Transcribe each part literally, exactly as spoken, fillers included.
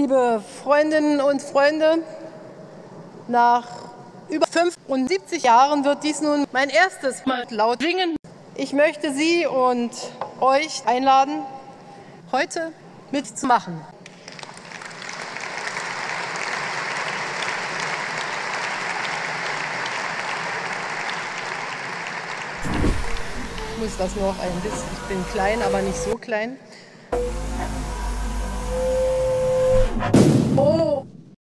Liebe Freundinnen und Freunde, nach über fünfundsiebzig Jahren wird dies nun mein erstes Mal laut singen. Ich möchte Sie und euch einladen, heute mitzumachen. Ich muss das noch ein bisschen, ich bin klein, aber nicht so klein. Oh!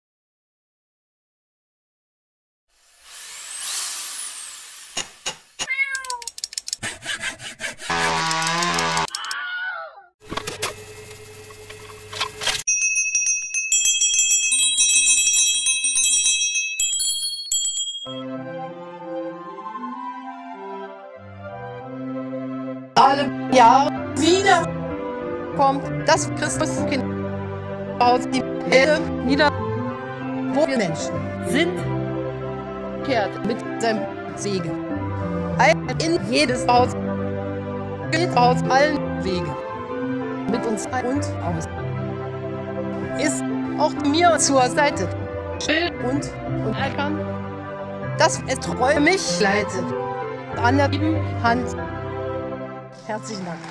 Alle Jahre wieder kommt das Christuskind aus die Erde nieder, wo wir Menschen sind, kehrt mit seinem Segen ein in jedes Haus, geht aus allen Wegen mit uns ein und aus. Ist auch mir zur Seite still und und erkannt, dass es treu mich leitet an der lieben Hand. Herzlichen Dank.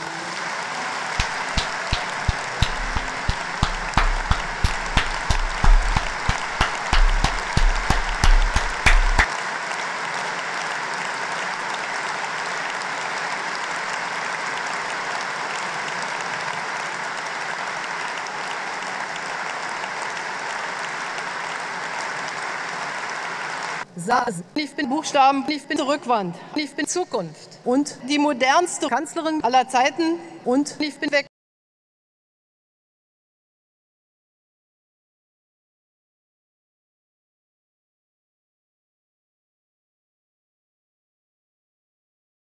Saß. Ich bin Buchstaben, ich bin Rückwand, ich bin Zukunft und die modernste Kanzlerin aller Zeiten und ich bin weg.